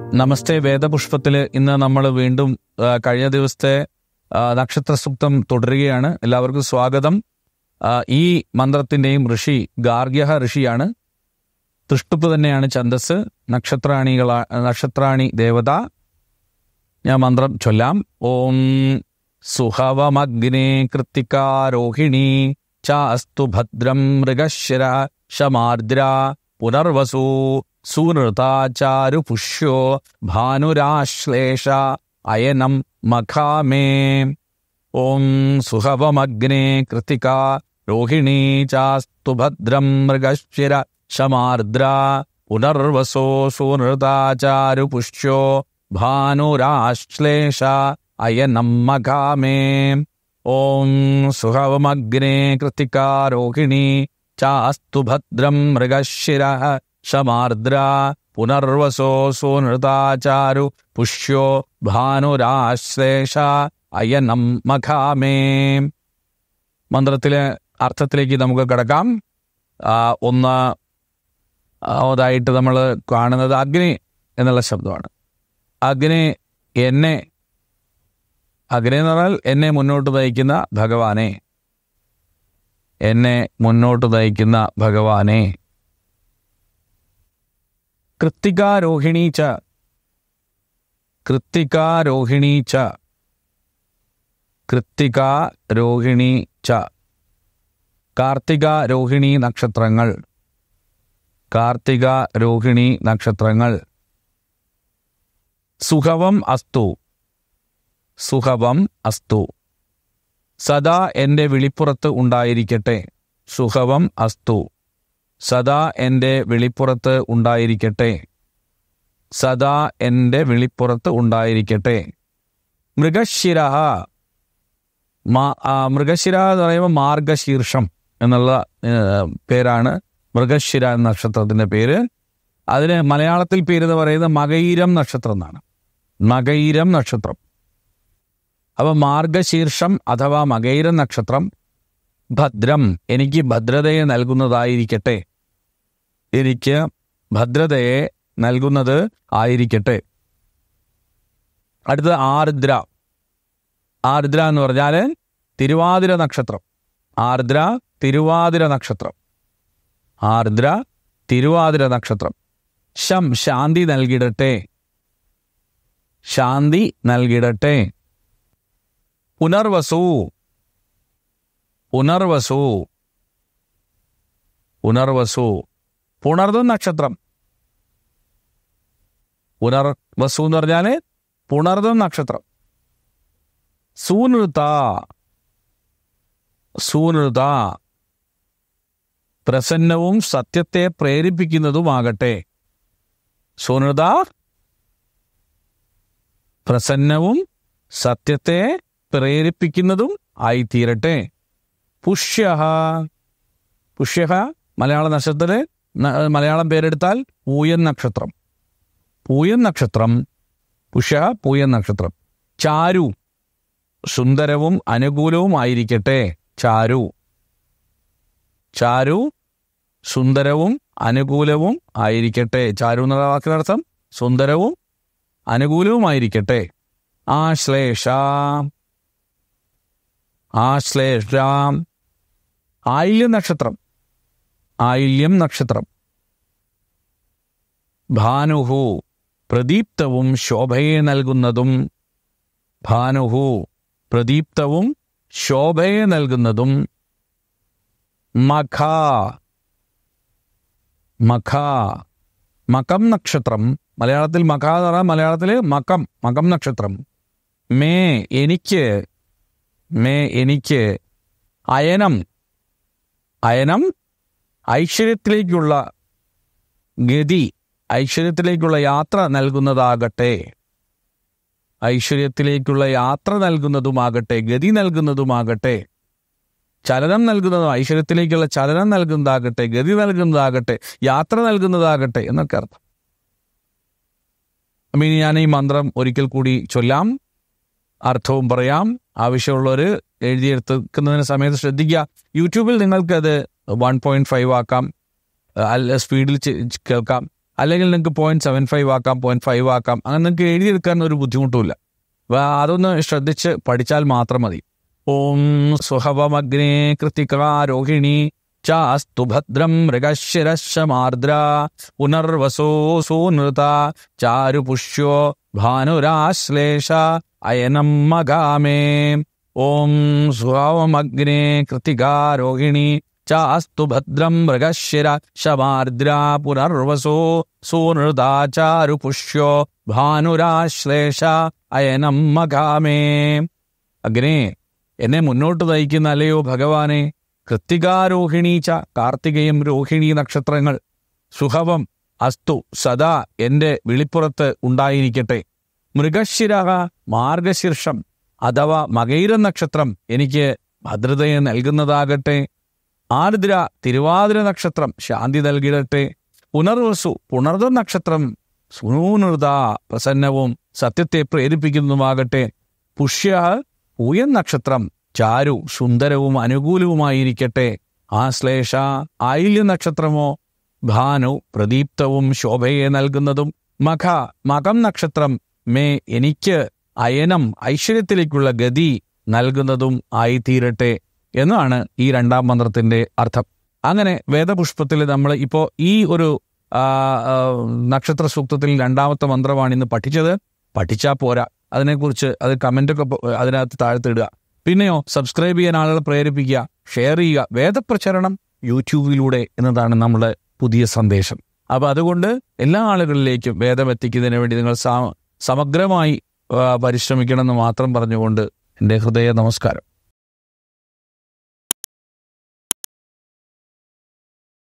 നമസ്തേ വേദപുഷ്പത്തിൽ ഇന്ന് നമ്മൾ വീണ്ടും കഴിഞ്ഞ ദിവസത്തെ നക്ഷത്ര സൂക്തം തുടരുകയാണ്. എല്ലാവർക്കും സ്വാഗതം. ഈ മന്ത്രത്തിൻ്റെയും ഋഷി ഗാർഗ്യ ഋഷിയാണ്. തൃഷ്ടുപ്പ് തന്നെയാണ് ഛന്ദസ്. നക്ഷത്രാണി ദേവത. ഞാൻ മന്ത്രം ചൊല്ലാം. ഓം സുഹവമഗ്നേ കൃത്തികാരോഹിണി ചാസ്തു ഭദ്രം മൃഗശിര ശമാർദ്ര പുനർവസു സൂനൃതാചാരുപുഷ്യോ ഭാനുരാശ്ലേഷ അയനം മഖാമേ. ഓം സുഹവമഗ്നേ കൃത്തികാ രോഹിണീ ചാസ്തു ഭദ്രം മൃഗശിര ശമാർദ്ര പുനർവസോ സൂനൃതാചാരുപുഷ്യോ ഭാനുരാശ്ലേഷ അയനം മഖാമേ. ഓം സുഹവമഗ്നേ കൃത്തികാ രോഹിണീ ചാസ്തു ഭദ്രം മൃഗശിര ശമാർദ്ര പുനർവസോ സൂനൃതാചാരു പുഷ്യോ ഭാനുരാശ്ലേഷ അയനം മഖാമേ. മന്ത്രത്തിലെ അർത്ഥത്തിലേക്ക് നമുക്ക് കടക്കാം. ഒന്നാമതായിട്ട് നമ്മൾ കാണുന്നത് അഗ്നി എന്നുള്ള ശബ്ദമാണ്. അഗ്നി എന്ന് പറഞ്ഞാൽ എന്നെ മുന്നോട്ട് നയിക്കുന്ന ഭഗവാനെ, എന്നെ മുന്നോട്ട് നയിക്കുന്ന ഭഗവാനെ. കൃത്തികാരോഹിണീ ച കാർത്തിക രോഹിണി നക്ഷത്രങ്ങൾ. സുഖവം അസ്തു സദാ എൻ്റെ വിളിപ്പുറത്ത് ഉണ്ടായിരിക്കട്ടെ. സുഖവം അസ്തു സദാ എൻ്റെ വിളിപ്പുറത്ത് ഉണ്ടായിരിക്കട്ടെ. മൃഗശിര എന്ന് പറയുമ്പോൾ മാർഗശീർഷം എന്നുള്ള പേരാണ് മൃഗശിര എന്ന നക്ഷത്രത്തിൻ്റെ പേര്. അതിന് മലയാളത്തിൽ പേരെന്ന് പറയുന്നത് മകയിരം നക്ഷത്രം എന്നാണ്. മകയിരം നക്ഷത്രം. അപ്പം മാർഗശീർഷം അഥവാ മകയിരം നക്ഷത്രം. ഭദ്രം എനിക്ക് ഭദ്രതയെ നൽകുന്നതായിരിക്കട്ടെ. അടുത്തത് ആർദ്ര. ആർദ്ര എന്ന് പറഞ്ഞാൽ തിരുവാതിര നക്ഷത്രം. തിരുവാതിര നക്ഷത്രം. ശാന്തി നൽകിടട്ടെ. പുനർവസു പുണർദം നക്ഷത്രം. പുനർവസു എന്ന് പറഞ്ഞാല് പുണർദം നക്ഷത്രം. സൂനൃത പ്രസന്നവും സത്യത്തെ പ്രേരിപ്പിക്കുന്നതുമാകട്ടെ. സൂനൃത പ്രസന്നവും സത്യത്തെ പ്രേരിപ്പിക്കുന്നതും ആയിത്തീരട്ടെ. പുഷ്യ മലയാള നക്ഷത്രത്തില് മലയാളം പേരെടുത്താൽ പൂയൻ നക്ഷത്രം. പൂയൻ നക്ഷത്രം. ചാരു സുന്ദരവും അനുകൂലവും ആയിരിക്കട്ടെ. ചാരു സുന്ദരവും അനുകൂലവും ആയിരിക്കട്ടെ. ചാരു എന്നുള്ള വാക്കിനർത്ഥം സുന്ദരവും അനുകൂലവും ആയിരിക്കട്ടെ. ആശ്ലേഷ ആയില്യം നക്ഷത്രം. ഭാനുഹു പ്രദീപ്തവും ശോഭയെ നൽകുന്നതും. മകം നക്ഷത്രം. മലയാളത്തിൽ മഖ എന്ന് പറഞ്ഞാൽ മലയാളത്തില് മകം നക്ഷത്രം. മേ എനിക്ക് അയനം ഐശ്വര്യത്തിലേക്കുള്ള ഗതി, ഐശ്വര്യത്തിലേക്കുള്ള യാത്ര നൽകുന്നതുമാകട്ടെ. ഗതി നൽകുന്നതുമാകട്ടെ. ചലനം നൽകുന്നതും ഐശ്വര്യത്തിലേക്കുള്ള ചലനം നൽകുന്നതാകട്ടെ, ഗതി നൽകുന്നതാകട്ടെ, യാത്ര നൽകുന്നതാകട്ടെ എന്നൊക്കെ അർത്ഥം. അപ്പം ഇനി ഞാൻ ഈ മന്ത്രം ഒരിക്കൽ കൂടി ചൊല്ലാം, അർത്ഥവും പറയാം. ആവശ്യമുള്ളവർ എഴുതിയെടുക്കുന്നതിന് സമയത്ത് ശ്രദ്ധിക്കുക. യൂട്യൂബിൽ നിങ്ങൾക്കത് 1.5 ആക്കാം, സ്പീഡിൽ കേൾക്കാം. അല്ലെങ്കിൽ നിങ്ങൾക്ക് 0.75 ആക്കാം, 0.5 ആക്കാം. അങ്ങനെ നിങ്ങൾക്ക് എഴുതിയെടുക്കാൻ ഒരു ബുദ്ധിമുട്ടുമില്ല. അതൊന്ന് ശ്രദ്ധിച്ച് പഠിച്ചാൽ മാത്രം മതി. ഓം സുഹവമഗ്നേ കൃത്തികാരോഹിണി ചാസ്തു ഭദ്രം മൃഗശിരശമാർദ്ര പുനർവസോ സൂനൃത ചാരുപുഷ്യോ ഭാനുരാശ്ലേഷ അയനം മഗാമേ. ഓം സുഹവമഗ്നേ കൃത്തികാരോഹിണി ചാസ്തു ഭദ്രം മൃഗശിരശമാർദ്ര പുനർവസോ സൂനൃത ചാരുപുഷ്യോ ഭാനുരാശ്ലേഷ അയനം മഗാമേ. അഗ്നേ, എന്നെ മുന്നോട്ട് നയിക്കുന്ന അല്ലയോ ഭഗവാനെ, കൃത്തികാരോഹിണീച്ച കാർത്തികയും രോഹിണി നക്ഷത്രങ്ങൾ സുഹവം അസ്തു സദാ എന്റെ വിളിപ്പുറത്ത് ഉണ്ടായിരിക്കട്ടെ. മൃഗശിര മാർഗശീർഷം അഥവാ മകൈര നക്ഷത്രം എനിക്ക് ഭദ്രതയെ നൽകുന്നതാകട്ടെ. ആർദ്ര തിരുവാതിര നക്ഷത്രം ശാന്തി നൽകിടട്ടെ. പുനർവസു പുണർദ നക്ഷത്രം സുനൂനൃത പ്രസന്നവും സത്യത്തെ പ്രേരിപ്പിക്കുന്നതുമാകട്ടെ. പുഷ്യ പൂയൻ നക്ഷത്രം ചാരു സുന്ദരവും അനുകൂലവുമായിരിക്കട്ടെ. ആശ്ലേഷ ആയില്യ നക്ഷത്രമോ ഭാനു പ്രദീപ്തവും ശോഭയെ നൽകുന്നതും. മകം നക്ഷത്രം മേ എനിക്ക് അയനം ഐശ്വര്യത്തിലേക്കുള്ള ഗതി നൽകുന്നതും ആയിത്തീരട്ടെ എന്നാണ് ഈ രണ്ടാം മന്ത്രത്തിന്റെ അർത്ഥം. അങ്ങനെ വേദപുഷ്പത്തിൽ നമ്മൾ ഇപ്പോൾ ഈ ഒരു നക്ഷത്ര സൂക്തത്തിൽ രണ്ടാമത്തെ മന്ത്രമാണ് ഇന്ന് പഠിച്ചത്. പഠിച്ചാൽ പോരാ, അതിനെക്കുറിച്ച് അത് കമന്റൊക്കെ അതിനകത്ത് താഴ്ത്തിടുക. പിന്നെയോ സബ്സ്ക്രൈബ് ചെയ്യാൻ ആളുകളെ പ്രേരിപ്പിക്കുക, ഷെയർ ചെയ്യുക. വേദപ്രചരണം യൂട്യൂബിലൂടെ എന്നതാണ് നമ്മുടെ പുതിയ സന്ദേശം. അപ്പൊ അതുകൊണ്ട് എല്ലാ ആളുകളിലേക്കും വേദം എത്തിക്കുന്നതിന് വേണ്ടി നിങ്ങൾ സമഗ്രമായി പരിശ്രമിക്കണമെന്ന് മാത്രം പറഞ്ഞുകൊണ്ട് എൻ്റെ ഹൃദയ നമസ്കാരം.